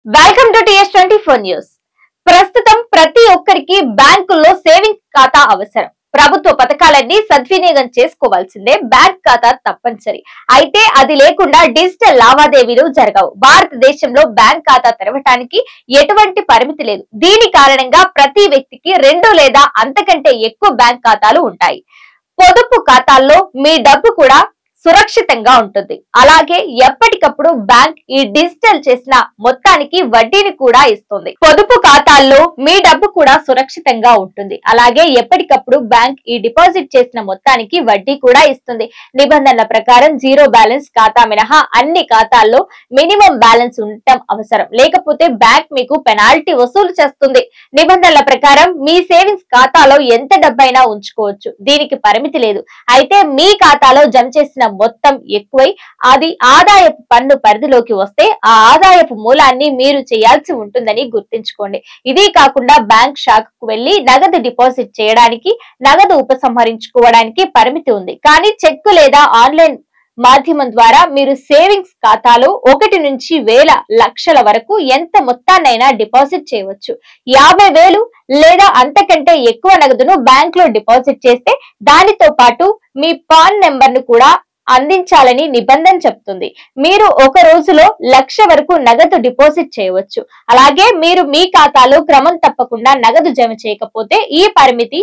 Welcome to TS24 news. ప్రస్తుతం ప్రతి ఒక్కరికి బ్యాంకుల్లో సేవింగ్స్ ఖాతా అవసరం. ప్రభుత్వ పథకాలన్నీ సద్వినియోగం చేసుకోవాల్సిందే. బ్యాంక్ ఖాతా తప్పనిసరి. అయితే అది లేకుండా డిజిటల్ లావాదేవీలు జరగవు. భారతదేశంలో బ్యాంక్ ఖాతా తెరవటానికి ఎటువంటి పరిమితి లేదు. దీని కారణంగా ప్రతి వ్యక్తికి 2 లేదా అంతకంటే ఎక్కువ బ్యాంక్ ఖాతాలు ఉంటాయి. పొదుపు ఖాతాల్లో మీ డబ్బు కూడా సురక్షితంగా ఉంటుంది. అలాగే ఎప్పటికప్పుడు బ్యాంక్ ఈ డిజిటల్ చేసిన మొత్తానికి వడ్డీని కూడా ఇస్తుంది. పొదుపు ఖాతాల్లో మీ డబ్బు కూడా సురక్షితంగా ఉంటుంది. అలాగే ఎప్పటికప్పుడు బ్యాంక్ ఈ డిపాజిట్ చేసిన మొత్తానికి వడ్డీ కూడా ఇస్తుంది. నిబంధనల ప్రకారం జీరో బ్యాలెన్స్ ఖాతా మినహా అన్ని ఖాతాల్లో మినిమం బ్యాలెన్స్ ఉండటం అవసరం. లేకపోతే బ్యాంక్ మీకు పెనాల్టీ వసూలు చేస్తుంది. నిబంధనల ప్రకారం మీ సేవింగ్స్ ఖాతాలో ఎంత డబ్బైనా ఉంచుకోవచ్చు. దీనికి పరిమితి లేదు. అయితే మీ ఖాతాలో జమ చేసిన మొత్తం ఎక్కువై అది ఆదాయపు పన్ను పరిధిలోకి వస్తే ఆ ఆదాయపు మూలాన్ని మీరు చేయాల్సి ఉంటుందని గుర్తుంచుకోండి. ఇది కాకుండా బ్యాంక్ శాఖకు వెళ్లి నగదు డిపాజిట్ చేయడానికి, నగదు ఉపసంహరించుకోవడానికి పరిమితి ఉంది. కానీ చెక్కు లేదా ఆన్లైన్ మాధ్యమం ద్వారా మీరు సేవింగ్స్ ఖాతాలో 1 నుంచి వేల లక్షల వరకు ఎంత మొత్తాన్నైనా డిపాజిట్ చేయవచ్చు. 50,000 లేదా అంతకంటే ఎక్కువ నగదును బ్యాంక్ లో డిపాజిట్ చేస్తే దానితో పాటు మీ పాన్ నెంబర్ ను కూడా అందించాలని నిబంధన చెప్తుంది. మీరు ఒక రోజులో 1,00,000 వరకు నగదు డిపాజిట్ చేయవచ్చు. అలాగే మీరు మీ ఖాతాలో క్రమం తప్పకుండా నగదు జమ చేయకపోతే ఈ పరిమితి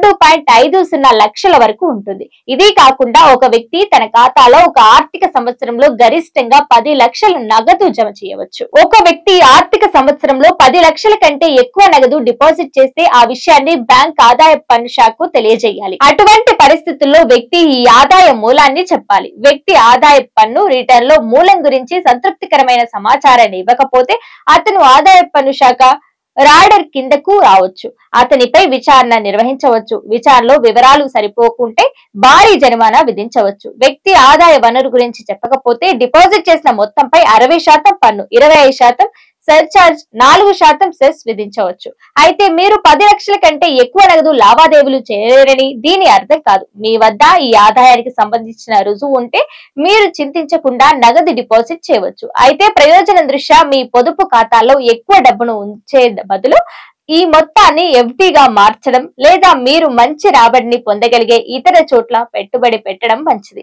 2.50 లక్షల వరకు ఉంటుంది. ఇది కాకుండా ఒక వ్యక్తి తన ఖాతాలో ఒక ఆర్థిక సంవత్సరంలో గరిష్టంగా 10 లక్షలు నగదు జమ చేయవచ్చు. ఒక వ్యక్తి ఆర్థిక సంవత్సరంలో 10 లక్షల కంటే ఎక్కువ నగదు డిపాజిట్ చేస్తే ఆ విషయాన్ని బ్యాంక్ ఆదాయ పన్ను శాఖకు తెలియజేయాలి. అటువంటి పరిస్థితుల్లో వ్యక్తి ఈ ఆదాయ మూలాన్ని చెప్పాలి. వ్యక్తి ఆదాయ పన్ను రిటర్న్ లో మూలం గురించి సంతృప్తికరమైన సమాచారాన్ని ఇవ్వకపోతే అతను ఆదాయ పన్ను శాఖ రాడర్ కిందకు రావచ్చు. అతనిపై విచారణ నిర్వహించవచ్చు. విచారణలో వివరాలు సరిపోకుంటే భారీ జరిమానా విధించవచ్చు. వ్యక్తి ఆదాయ వనరు గురించి చెప్పకపోతే డిపాజిట్ చేసిన మొత్తంపై 60% పన్ను, 25% సర్చార్జ్, 4% సెస్ విధించవచ్చు. అయితే మీరు 10 లక్షల కంటే ఎక్కువ నగదు లావాదేవీలు చేయలేరని దీని అర్థం కాదు. మీ వద్ద ఈ ఆదాయానికి సంబంధించిన రుజువు ఉంటే మీరు చింతించకుండా నగదు డిపాజిట్ చేయవచ్చు. అయితే ప్రయోజనం దృష్ట్యా మీ పొదుపు ఖాతాలో ఎక్కువ డబ్బును ఉంచే బదులు ఈ మొత్తాన్ని ఎఫ్డీగా మార్చడం లేదా మీరు మంచి రాబడిని పొందగలిగే ఇతర చోట్ల పెట్టుబడి పెట్టడం మంచిది.